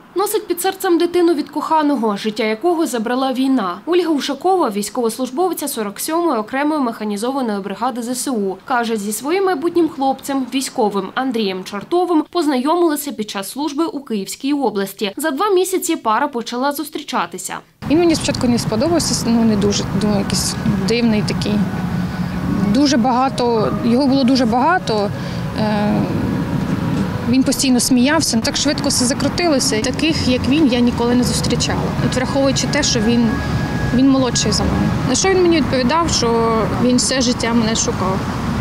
Носить під серцем дитину від коханого, життя якого забрала війна. Ольга Ушакова – військовослужбовиця 47-ї окремої механізованої бригади ЗСУ. Каже, зі своїм майбутнім хлопцем, військовим Андрієм Чортовим, познайомилися під час служби у Київській області. За 2 місяці пара почала зустрічатися. Він мені спочатку не сподобався, не дуже, думаю, якийсь дивний такий. Дуже багато, його було дуже багато. Він постійно сміявся, так швидко все закрутилося. Таких, як він, я ніколи не зустрічала. От враховуючи те, що він молодший за мене. На що він мені відповідав, що він все життя мене шукав.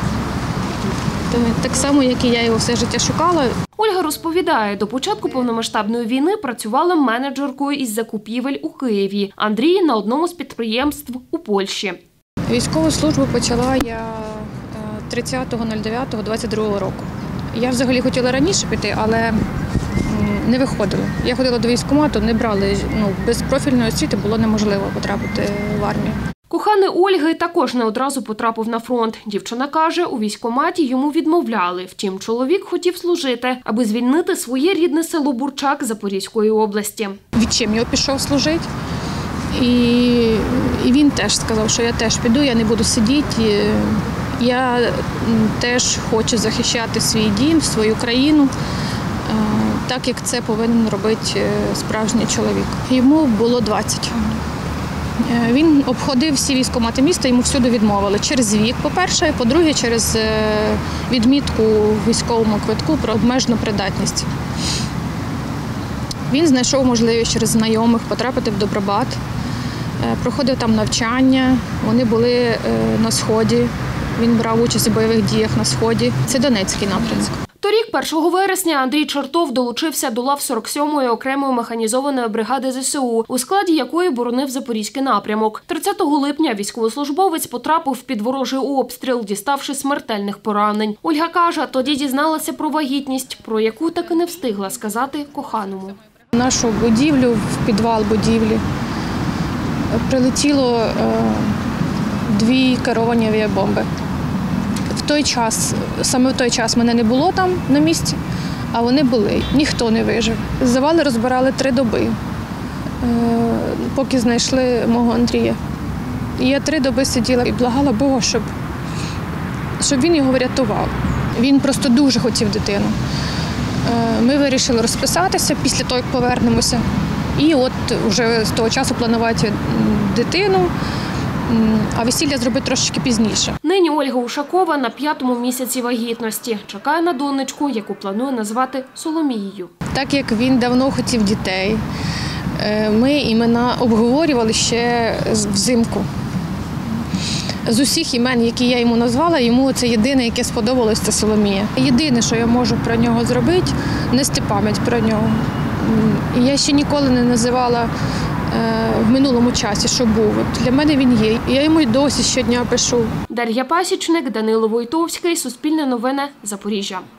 Так само, як і я його все життя шукала. Ольга розповідає, до початку повномасштабної війни працювала менеджеркою із закупівель у Києві. Андрій – на одному з підприємств у Польщі. Військову службу почала я 30.09.22 року. Я взагалі хотіла раніше піти, але не виходила. Я ходила до військкомату, не брали. Без профільної освіти було неможливо потрапити в армію. Коханий Ольги також не одразу потрапив на фронт. Дівчина каже, у військкоматі йому відмовляли. Втім, чоловік хотів служити, аби звільнити своє рідне село Бурчак Запорізької області. Відчим його пішов служити. І він теж сказав, що я теж піду, я не буду сидіти. Я теж хочу захищати свій дім, свою країну, так як це повинен робити справжній чоловік. Йому було 20. Він обходив всі військкомати міста, йому всюди відмовили. Через вік, по-перше, по-друге, через відмітку в військовому квитку про обмежену придатність. Він знайшов можливість через знайомих потрапити в Добробат, проходив там навчання, вони були на Сході. Він брав участь у бойових діях на Сході. Це Донецький напрямок. Торік, 1 вересня, Андрій Чортов долучився до лав 47-ї окремої механізованої бригади ЗСУ, у складі якої боронив Запорізький напрямок. 30 липня військовослужбовець потрапив під ворожий обстріл, діставши смертельних поранень. Ольга каже, тоді дізналася про вагітність, про яку так і не встигла сказати коханому. В нашу будівлю, в підвал будівлі, прилетіло 2 керовані авіабомби. Саме в той час мене не було там на місці, а вони були. Ніхто не вижив. Завали розбирали 3 доби, поки знайшли мого Андрія. І я 3 доби сиділа і благала Бога, щоб він його врятував. Він просто дуже хотів дитину. Ми вирішили розписатися після того, як повернемося. І от вже з того часу планувати дитину, а весілля зробити трошки пізніше. Нині Ольга Ушакова на 5-му місяці вагітності. Чекає на донечку, яку планує назвати Соломією. Так як він давно хотів дітей, ми імена обговорювали ще взимку. З усіх імен, які я йому назвала, йому це єдине, яке сподобалось, це Соломія. Єдине, що я можу про нього зробити, нести пам'ять про нього. Я ще ніколи не називала в минулому часі, що був. От для мене він є. Я йому й досі щодня пишу. Дар'я Пасічник, Данило Войтовський, Суспільне новини, Запоріжжя.